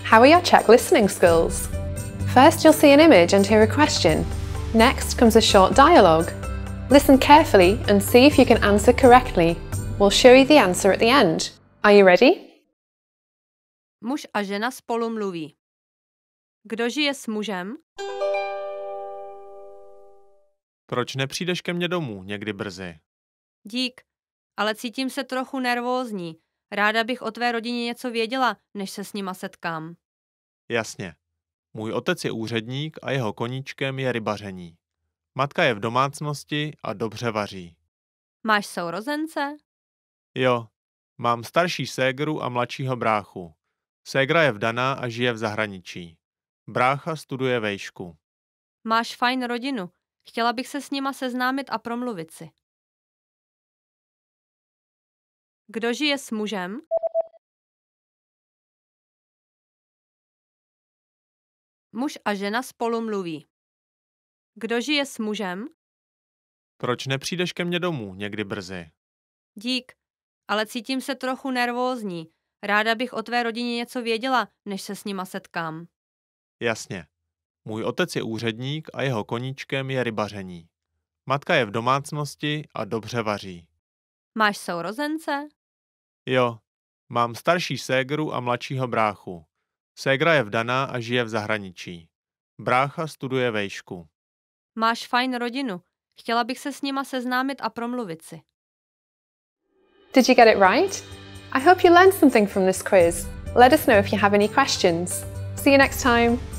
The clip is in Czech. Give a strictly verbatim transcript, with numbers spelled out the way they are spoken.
How are your Czech listening skills? First, you'll see an image and hear a question. Next comes a short dialogue. Listen carefully and see if you can answer correctly. We'll show you the answer at the end. Are you ready? Muž a žena spolu mluví. Kdo žije s mužem? Proč nepřijdeš ke mně domů někdy brzy? Dík, ale cítím se trochu nervózní. Ráda bych o tvé rodině něco věděla, než se s nima setkám. Jasně. Můj otec je úředník a jeho koníčkem je rybaření. Matka je v domácnosti a dobře vaří. Máš sourozence? Jo, mám starší ségru a mladšího bráchu. Ségra je vdaná a žije v zahraničí. Brácha studuje vejšku. Máš fajn rodinu. Chtěla bych se s nima seznámit a promluvit si. Kdo žije s mužem? Muž a žena spolu mluví. Kdo žije s mužem? Proč nepřijdeš ke mně domů někdy brzy? Dík, ale cítím se trochu nervózní. Ráda bych o tvé rodině něco věděla, než se s nima setkám. Jasně. Můj otec je úředník a jeho koníčkem je rybaření. Matka je v domácnosti a dobře vaří. Máš sourozence? Jo, mám starší ségru a mladšího bráchu. Ségra je vdaná a žije v zahraničí. Brácha studuje vejšku. Máš fajn rodinu. Chtěla bych se s nima seznámit a promluvit si. Did you get it right? I hope you learned something from this quiz. Let us know if you have any questions. See you next time.